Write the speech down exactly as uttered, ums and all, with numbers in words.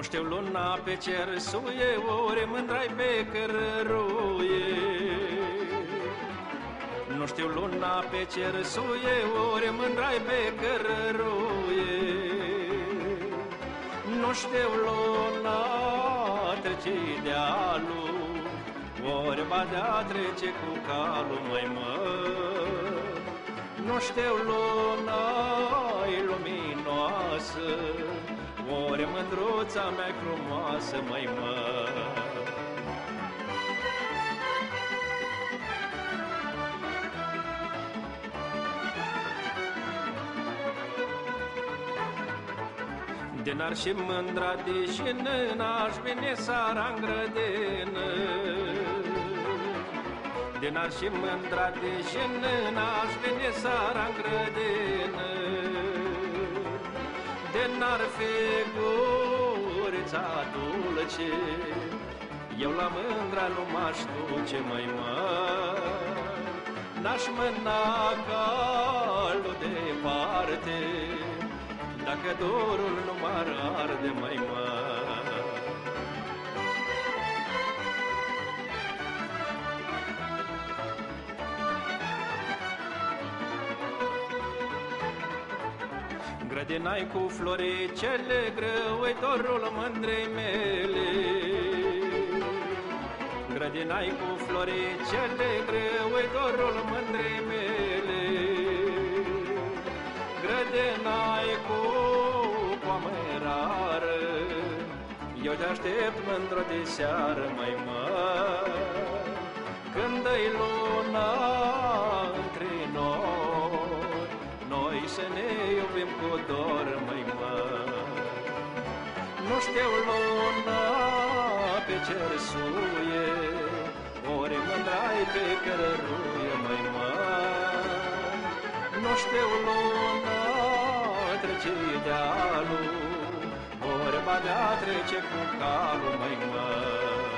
Nu știu luna pe cer suie, ori mândrai pe cărăruie. Nu știu luna pe cer suie, ori mândrai pe cărăruie. Nu știu luna trece dealul, ori badea trece cu calul, măi mă. Nu știu luna-i luminoasă, ori mândruța mea frumoasă, măi mă. Din-ar și mândra deșină, n-aș veni sara-n grădină. Din-ar și mândra deșină, n-aș veni sara-n grădină. De-n-ar fi gurița dulce, eu la mândra nu m-aș duce, măi mă. N-aș mâna calul departe, dacă dorul nu m-ar arde, măi mă. Grădinai cu floricele, grăuitorul mândrei mele. Grădinai cu floricele, grăuitorul mândrei mele. Grădinai cu poamă rară, eu te aștept mândră de seară, măi mă. Când dă-i luna între noi, noi să ne iubim cu dor, măi mă. Nu știu luna pe cer suie, ori mândrai pe cărăruie, măi mă. Nu știu luna trece dealul, ori badea trece cu calul, măi mă.